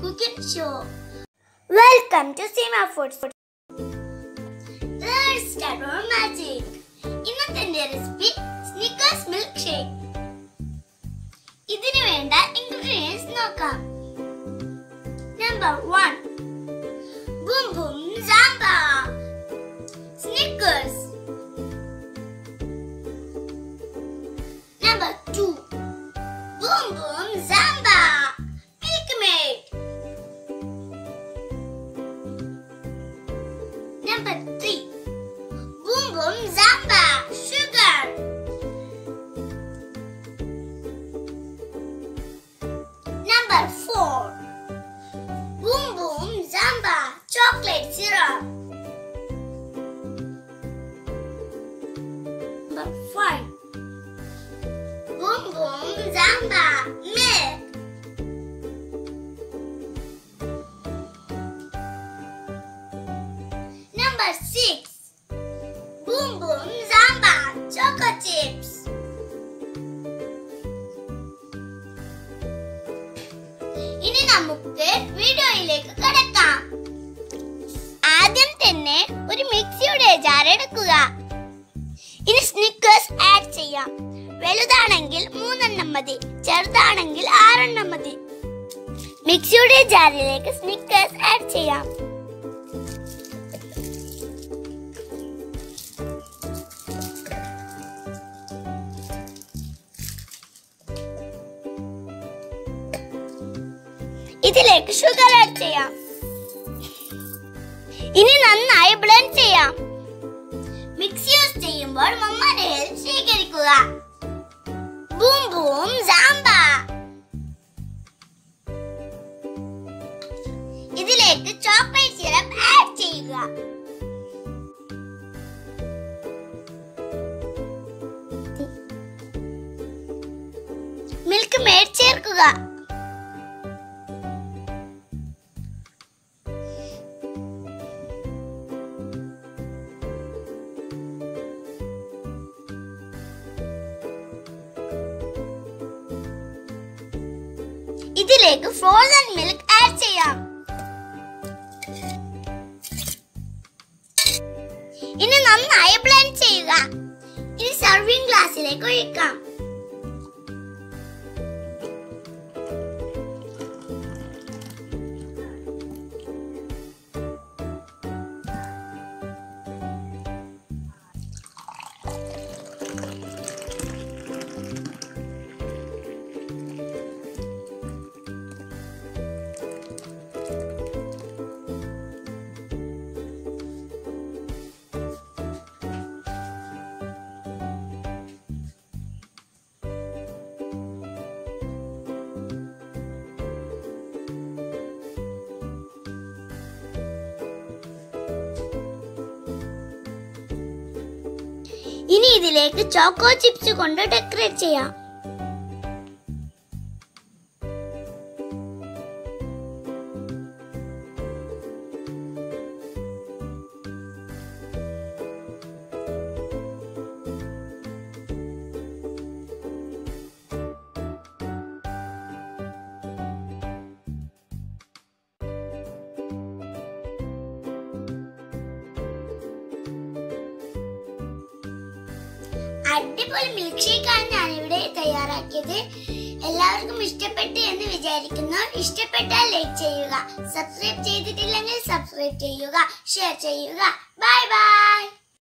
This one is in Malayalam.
cooking show. Welcome to Seema Foods. Let's start our magic. ഇന്നത്തെ റെസിപ്പി snickers milkshake. ഇതിനു വേണ്ട ingredients നോക്കാം. Number 1. Boom boom zamba. Snickers. Number 2. Boom boom zamba. Milk maid. Number 3. Boom boom zamba. Sugar. Number 4. Boom boom zamba. Chocolate syrup. Number 5. Boom boom zamba. Milk. Number 6. Boom boom zamba. Choco chips. ഇനി നമുക്ക് വീഡിയോയിലേക്ക് കടക്കാം. ആദ്യം തന്നെ ഒരു മിക്സിയുടെ ജാർ എടുക്കുക. ഇനി സ്നിക്കേഴ്സ് ആഡ് ചെയ്യാം. വലുതാണെങ്കിൽ 3 എണ്ണം മതി, ചെറുതാണെങ്കിൽ 6 എണ്ണം മതി. മിക്സിയുടെ ജാറിലേക്ക് സ്നിക്കേഴ്സ് ആഡ് ചെയ്യാം. ഇതിലേക്ക് ഷുഗർ ആഡ് ചെയ്യാം. ഇനി നന്നായി ബ്ലെൻഡ് ചെയ്യാം. മിക്സ് യൂസ് ചെയ്യുമ്പോൾ മമ്മയുടെ ഹെൽപ്പ് സ്വീകരിക്കുക. ബൂം ബൂം സാമ്പ. ഇതിലേക്ക് ചോക്ലേറ്റ് സിറപ്പ് ആഡ് ചെയ്യുക. മിൽക്ക് മേഡ് ചേർക്കുക. ഇതിലേക്ക് ഫ്രോസൺ മിൽക്ക് ആഡ് ചെയ്യാം. ഇനി നന്നായി ബ്ലെൻഡ് ചെയ്യുക. ഇനി സർവിംഗ് ഗ്ലാസ്സിലേക്ക് ഒഴിക്കാം. ഇനി ഇതിലേക്ക് ചോക്കോ ചിപ്സ് കൊണ്ട് ഡെക്കറേറ്റ് ചെയ്യാം. അടിപൊളി മിൽക്ക് ഷേക്ക് ആണ് ഞാൻ ഇവിടെ തയ്യാറാക്കിയത്. എല്ലാവർക്കും ഇഷ്ടപ്പെട്ടു എന്ന് വിചാരിക്കുന്നു. ഇഷ്ടപ്പെട്ടാൽ ലൈക്ക് ചെയ്യുക, സബ്സ്ക്രൈബ് ചെയ്തിട്ടില്ലെങ്കിൽ സബ്സ്ക്രൈബ് ചെയ്യുക, ഷെയർ ചെയ്യുക. Bye by.